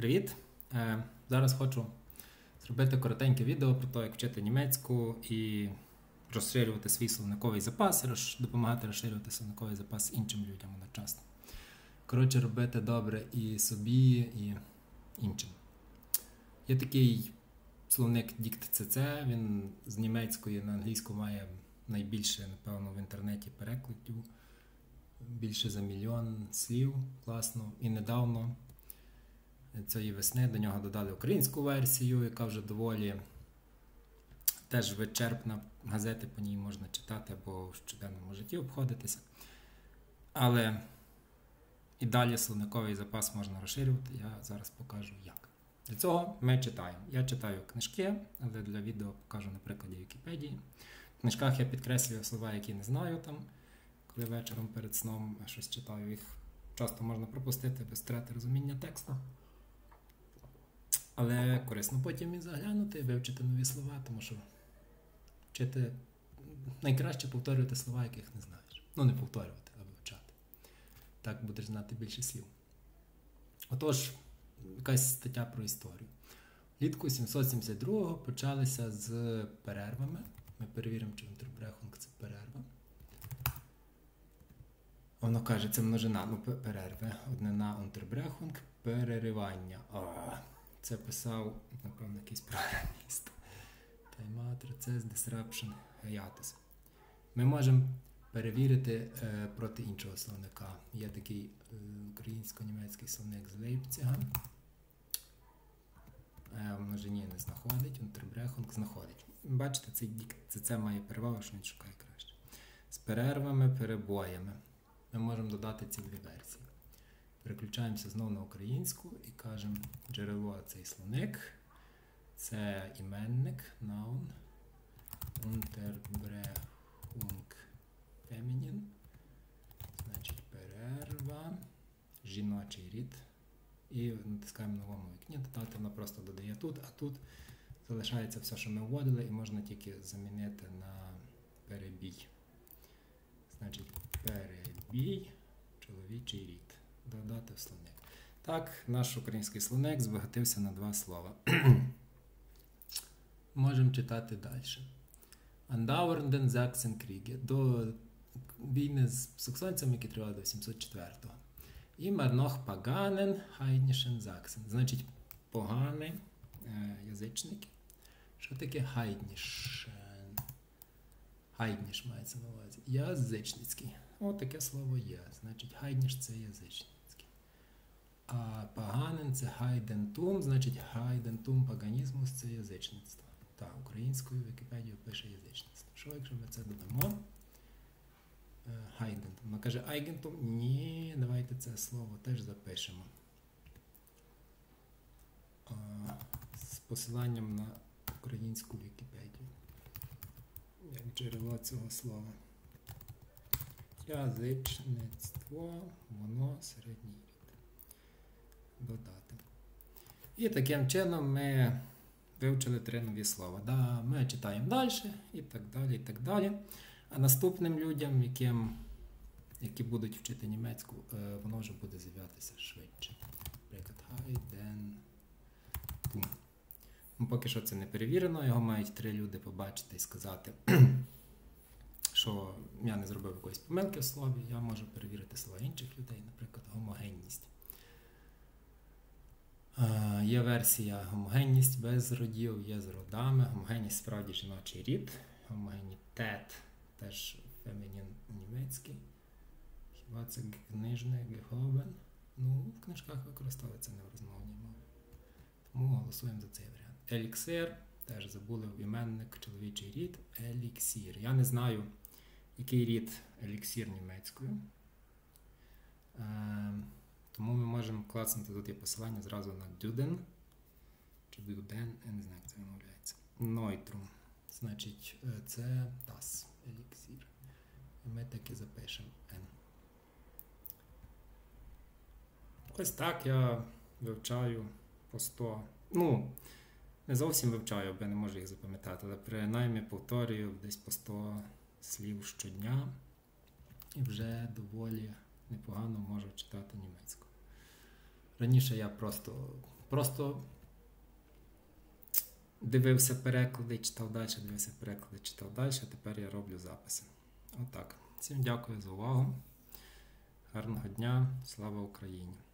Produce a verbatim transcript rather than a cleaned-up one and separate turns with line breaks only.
Привіт! Е, Зараз хочу зробити коротеньке відео про те, як вчити німецьку і розширювати свій словниковий запас, роз- допомагати розширювати словниковий запас іншим людям одночасно. Коротше, робити добре і собі, і іншим. Є такий словник Дікт.цц, він з німецької на англійську має найбільше, напевно, в інтернеті перекладів. Більше за мільйон слів, класно. І недавно цієї весни до нього додали українську версію, яка вже доволі теж вичерпна. Газети по ній можна читати або в щоденному житті обходитися. Але і далі словниковий запас можна розширювати, я зараз покажу як. Для цього ми читаємо. Я читаю книжки, але для відео покажу на прикладі Вікіпедії. В книжках я підкреслюю слова, які не знаю там. Коли вечором перед сном щось читаю, їх часто можна пропустити без втрати розуміння тексту. Але корисно потім і заглянути, і вивчити нові слова, тому що вчити найкраще повторювати слова, яких не знаєш. Ну, не повторювати, а вивчати. Так будеш знати більше слів. Отож, якась стаття про історію. Влітку сімсот сімдесят другого почалися з перервами. Ми перевіримо, чи Unterbrechung – це перерва. Воно каже, це множина, ну, перерви. Однина Unterbrechung – переривання. О, це писав, напевно, якийсь програміст. Time-out, recess, disruption, hiatus. Ми можемо перевірити е, проти іншого словника. Є такий е, українсько-німецький словник з Лейпцига. Е, в множині не знаходить, Unterbrechung знаходить. Бачите, цей дік, це, це має перевагу, що він шукає краще. З перервами, перебоями. Ми можемо додати ці дві версії. Переключаємося знову на українську і кажемо джерело цей словник. Це іменник, noun, Unterbrechung feminine, значить перерва, жіночий рід. І натискаємо в новому вікні, додати, воно просто додає тут, а тут залишається все, що ми вводили, і можна тільки замінити на перебій. Значить, перебій, чоловічий рід. Додати в словник. Так, наш український словник збагатився на два слова. Можемо читати далі. Andauernden Sachsenkriege. До війни з саксонцями, які тривали до сімсот четвертого. Immer noch paganen heidnischen Sachsen. Значить, погані е, язичники. Що таке хайднішен? Хайдніш мається на увазі. Язичницький. О, таке слово є. Значить, хайдніш – це язичницький. А паганин – це хайдентум. Значить, хайдентум паганізмус – це язичництво. Так, українською Вікіпедію пише язичництво. Що, якщо ми це додамо? Хайдентум. Вона каже айгентум. Ні, давайте це слово теж запишемо. А, з посиланням на українську Вікіпедію. Як джерело цього слова. Язичництво, воно середній рід. Додати. І таким чином ми вивчили три нові слова. Да, ми читаємо далі, і так далі, і так далі. А наступним людям, яким, які будуть вчити німецьку, воно вже буде з'являтися швидше. Наприклад, Hayden. Ну, поки що це не перевірено, його мають три люди побачити і сказати, що я не зробив якоїсь помилки в слові, я можу перевірити слова інших людей, наприклад, гомогенність. Е, є версія гомогенність без родів, є з родами, гомогенність справді жіночий рід, гомогенітет теж фемінін німецький. Хіба це книжне, геховен? Ну, в книжках використовується не в розмовній мові. Тому голосуємо за цей варіант. Еліксир, теж забули в іменник, чоловічий рід, еліксір. Я не знаю, який рід еліксір німецькою. Е, тому ми можемо класнути, тут є посилання зразу на дюден, чи дюден, я не знаю, як це вимовляється. Нойтрум, значить, це тас, еліксір. І ми таки запишемо N. Ось так я вивчаю по сто. Ну, не зовсім вивчаю, бо я не можу їх запам'ятати, але принаймні повторюю десь по сто слів щодня і вже доволі непогано можу читати німецьку. Раніше я просто просто дивився переклади, читав далі, дивився переклади, читав далі, а тепер я роблю записи. Отак. Всім дякую за увагу. Гарного дня. Слава Україні!